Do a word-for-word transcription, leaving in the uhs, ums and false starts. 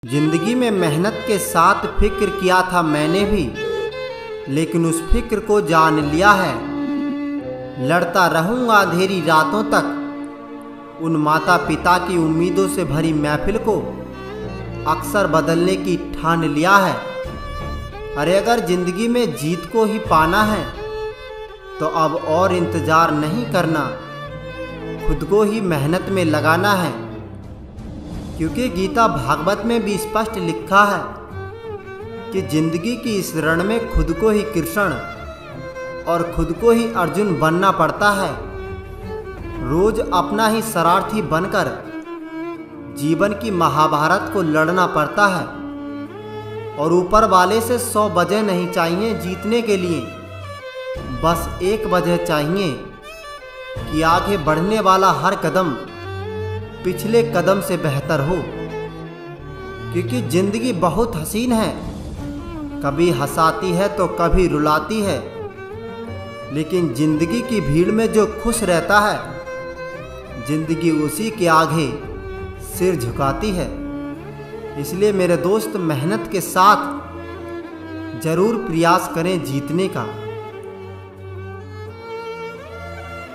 जिंदगी में मेहनत के साथ फिक्र किया था मैंने भी, लेकिन उस फिक्र को जान लिया है। लड़ता रहूंगा अंधेरी रातों तक उन माता पिता की उम्मीदों से भरी महफिल को अक्सर बदलने की ठान लिया है। अरे अगर जिंदगी में जीत को ही पाना है तो अब और इंतजार नहीं करना, खुद को ही मेहनत में लगाना है। क्योंकि गीता भागवत में भी स्पष्ट लिखा है कि जिंदगी की इस रण में खुद को ही कृष्ण और खुद को ही अर्जुन बनना पड़ता है। रोज अपना ही शरार्थी बनकर जीवन की महाभारत को लड़ना पड़ता है। और ऊपर वाले से सौ वजह नहीं चाहिए जीतने के लिए, बस एक वजह चाहिए कि आगे बढ़ने वाला हर कदम पिछले कदम से बेहतर हो। क्योंकि जिंदगी बहुत हसीन है, कभी हंसाती है तो कभी रुलाती है, लेकिन जिंदगी की भीड़ में जो खुश रहता है, जिंदगी उसी के आगे सिर झुकाती है। इसलिए मेरे दोस्त मेहनत के साथ जरूर प्रयास करें जीतने का।